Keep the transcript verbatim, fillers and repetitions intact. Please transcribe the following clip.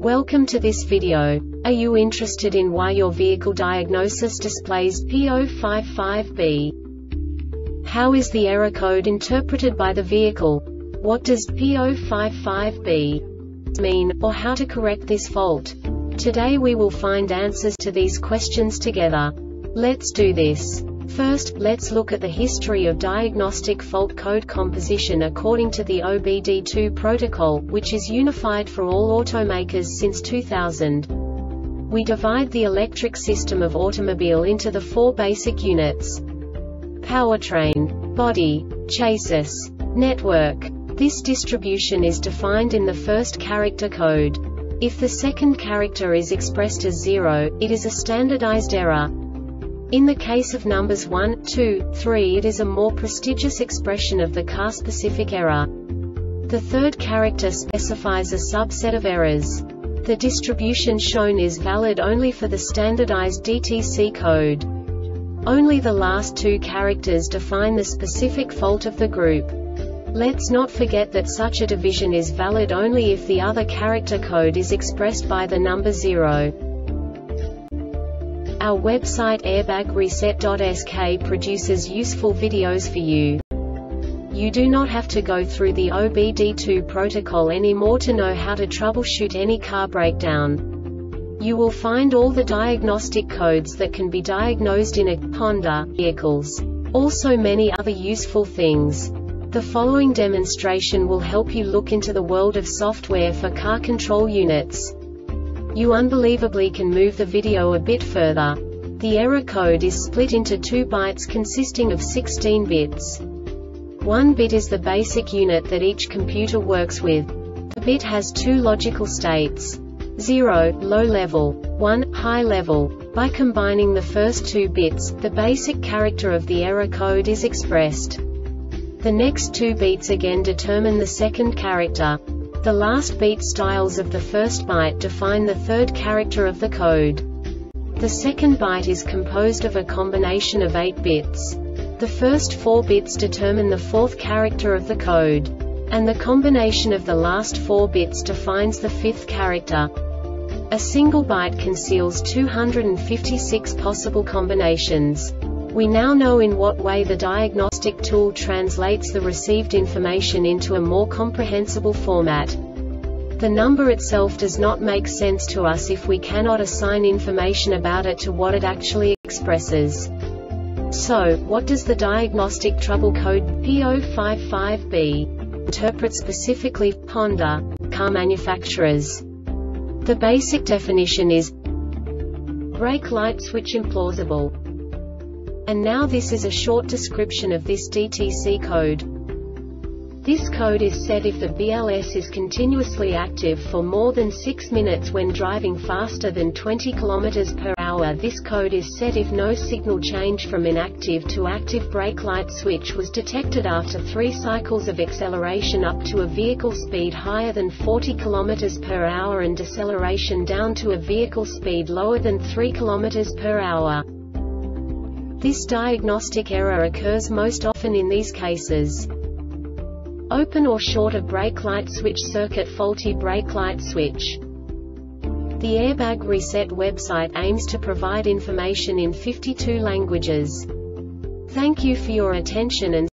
Welcome to this video. Are you interested in why your vehicle diagnosis displays P zero five five B? How is the error code interpreted by the vehicle? What does P zero five five B mean, or how to correct this fault? Today we will find answers to these questions together. Let's do this. First, let's look at the history of diagnostic fault code composition according to the O B D two protocol, which is unified for all automakers since two thousand. We divide the electric system of automobile into the four basic units: powertrain, body, chassis, network. This distribution is defined in the first character code. If the second character is expressed as zero, it is a standardized error. In the case of numbers one, two, three, it is a more prestigious expression of the car-specific error. The third character specifies a subset of errors. The distribution shown is valid only for the standardized D T C code. Only the last two characters define the specific fault of the group. Let's not forget that such a division is valid only if the other character code is expressed by the number zero. Our website airbag reset dot S K produces useful videos for you. You do not have to go through the O B D two protocol anymore to know how to troubleshoot any car breakdown. You will find all the diagnostic codes that can be diagnosed in a Honda vehicles. Also many other useful things. The following demonstration will help you look into the world of software for car control units. You unbelievably can move the video a bit further. The error code is split into two bytes consisting of sixteen bits. One bit is the basic unit that each computer works with. The bit has two logical states: zero, low level, one, high level. By combining the first two bits, the basic character of the error code is expressed. The next two beats again determine the second character. The last beat styles of the first byte define the third character of the code. The second byte is composed of a combination of eight bits. The first four bits determine the fourth character of the code. And the combination of the last four bits defines the fifth character. A single byte conceals two hundred fifty-six possible combinations. We now know in what way the diagnostic tool translates the received information into a more comprehensible format. The number itself does not make sense to us if we cannot assign information about it to what it actually expresses. So, what does the diagnostic trouble code P zero five five B interpret specifically for Honda car manufacturers? The basic definition is brake light switch implausible. And now this is a short description of this D T C code. This code is set if the B L S is continuously active for more than six minutes when driving faster than twenty kilometers per hour. This code is set if no signal change from inactive to active brake light switch was detected after three cycles of acceleration up to a vehicle speed higher than forty kilometers per hour and deceleration down to a vehicle speed lower than three kilometers per hour. This diagnostic error occurs most often in these cases: open or short of brake light switch circuit, faulty brake light switch. The Airbag Reset website aims to provide information in fifty-two languages. Thank you for your attention and